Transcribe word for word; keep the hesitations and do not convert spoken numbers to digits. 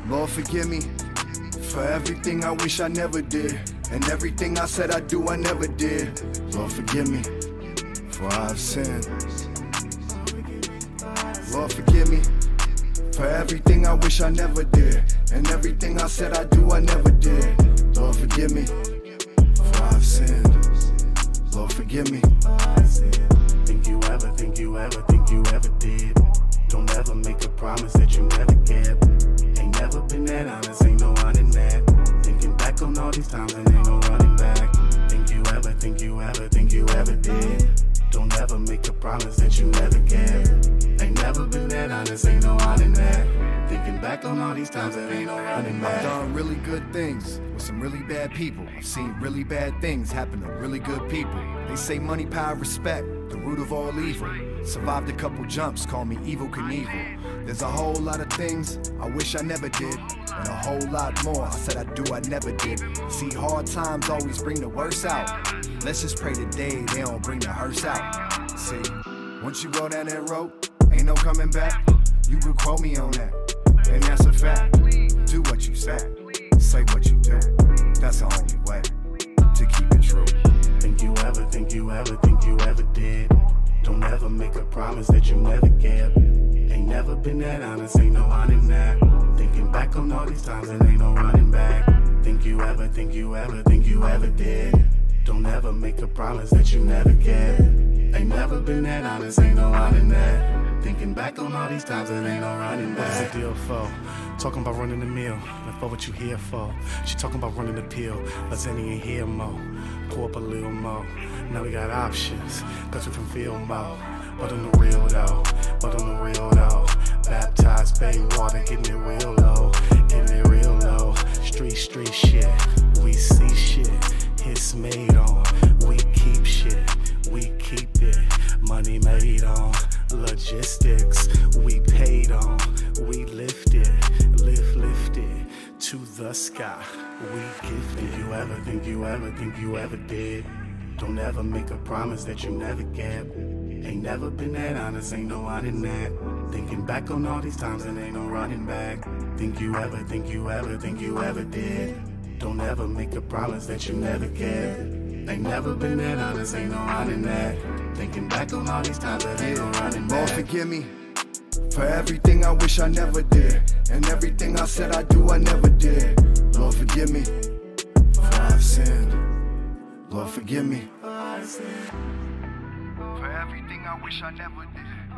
Lord, forgive me for everything I wish I never did, and everything I said I do I never did. Lord, forgive me for I've sinned. Lord, forgive me for everything I wish I never did, and everything I said I do I never did. Lord, forgive me for I've sinned. Lord, forgive me. Think you ever, think you ever, think you ever did. Don't ever make a promise that you never kept. Ain't never been that honest, ain't no running that. Thinking back on all these times and ain't no running back. Think you ever, think you ever, think you ever did. Don't ever make a promise that you never kept. Ain't never been that honest, ain't no running that. Thinking back on all these times and ain't no running back. I've done really good things with some really bad people. I've seen really bad things happen to really good people. They say money, power, respect, the root of all evil. Survived a couple jumps, call me Evel Knievel. There's a whole lot of things I wish I never did, and a whole lot more I said I do I never did. See, hard times always bring the worst out. Let's just pray today they don't bring the hearse out. See, once you go down that road, ain't no coming back. You could quote me on that, and that's a fact. Do what you say, say what you do. That's the only way to keep it true. Think you ever, think you ever, think you ever did. Don't ever make a promise that you never kept. Ain't never been that honest, ain't no running that. Thinking back on all these times and ain't no running back. Think you ever, think you ever, think you ever did. Don't ever make a promise that you never kept. Ain't never been that honest, ain't no running that. Thinking back on all these times and ain't no running back. What's the deal for? Talking about running the mill, and for what you here for. She talking about running the pill, let's any in here more. Pour up a little more. Now we got options, cause we from feel more. But on the real though, but on the real though. Baptized bay water, getting it real low, getting it real low. Street, street shit, we see shit. Hits made on, we keep shit, we keep it. Money made on, logistics, we paid on. We lift it, lift, lift it to the sky, we gift it. Think you ever, think you ever, think you ever did. Don't ever make a promise that you never kept. Ain't never been that honest, ain't no running that. Thinking back on all these times and ain't no running back. Think you ever, think you ever, think you ever did. Don't ever make a promise that you never kept. Ain't never been that honest, ain't no running that. Thinking back on all these times that ain't no running back. Lord, forgive me for everything I wish I never did, and everything I said I do I never did. Lord, forgive me for I've sinned. Lord, forgive me for everything I wish I never did.